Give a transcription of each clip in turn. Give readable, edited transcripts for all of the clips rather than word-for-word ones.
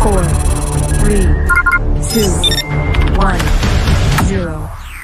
4, 3, 2, 1, 0.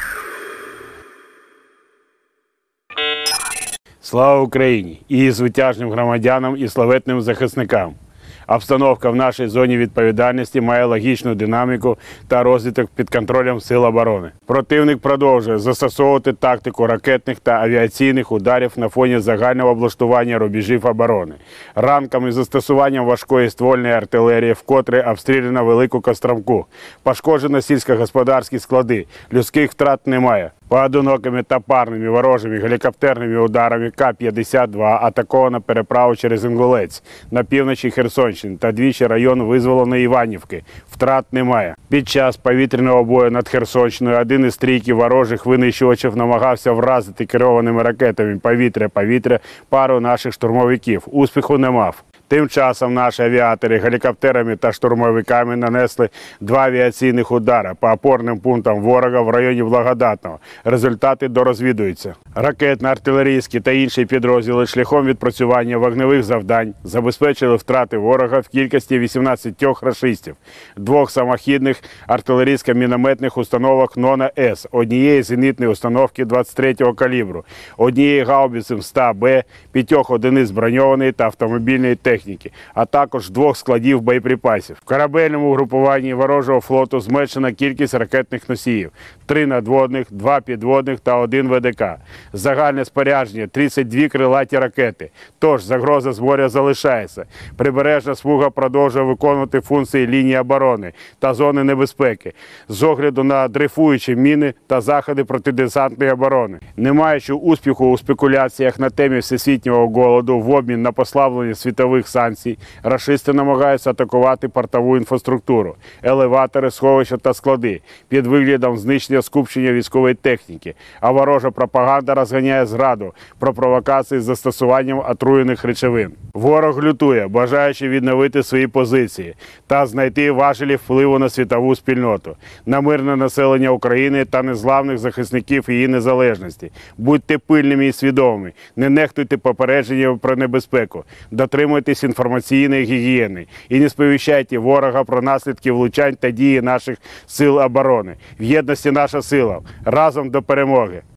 Слава Україні! І її звитяжним громадянам, і славетним захисникам! Обстановка в нашій зоні відповідальності має логічну динаміку та розвиток під контролем Сил оборони. Противник продовжує застосовувати тактику ракетних та авіаційних ударів на фоні загального облаштування рубежів оборони. Ранками застосуванням важкої ствольної артилерії вкотре обстріляно Велику Костромку. Пошкоджено сільськогосподарські склади, людських втрат немає. Поодинокими та парними ворожими гелікоптерними ударами К-52 атаковано переправу через Інгулець на півночі Херсонщини та двічі район визволено Іванівки. Втрат немає. Під час повітряного бою над Херсонщиною один із трійки ворожих винищувачів намагався вразити керованими ракетами повітря-повітря пару наших штурмовиків. Успіху не мав. Тим часом наші авіатори гелікоптерами та штурмовиками нанесли 2 авіаційних удари по опорним пунктам ворога в районі Благодатного. Результати дорозвідуються. Ракетно-артилерійські та інші підрозділи шляхом відпрацювання вогневих завдань забезпечили втрати ворога в кількості 18 рашистів, 2 самохідних артилерійсько-мінометних установок «Нона-С», однієї зенітної установки 23-го калібру, однієї гаубиці МСТА-Б, 5 одиниць броньованої та автомобільної техніки, а також 2 складів боєприпасів. В корабельному угрупуванні ворожого флоту зменшена кількість ракетних носіїв – 3 надводних, 2 підводних та 1 ВДК. Загальне спорядження – 32 крилаті ракети. Тож загроза з моря залишається. Прибережна смуга продовжує виконувати функції лінії оборони та зони небезпеки з огляду на дрейфуючі міни та заходи протидесантної оборони. Не маючи успіху у спекуляціях на темі всесвітнього голоду в обмін на послаблення світових санкцій, рашисти намагаються атакувати портову інфраструктуру, елеватори, сховища та склади під виглядом знищення скупчення військової техніки, а ворожа пропаганда розганяє зраду про провокації з застосуванням отруєних речовин. Ворог лютує, бажаючи відновити свої позиції та знайти важелі впливу на світову спільноту, на мирне населення України та незламних захисників її незалежності. Будьте пильними і свідомими, не нехтуйте попередженнями про небезпеку, дотримуйтесь інформаційної гігієни і не сповіщайте ворога про наслідки влучань та дії наших сил оборони. В єдності наша сила. Разом до перемоги!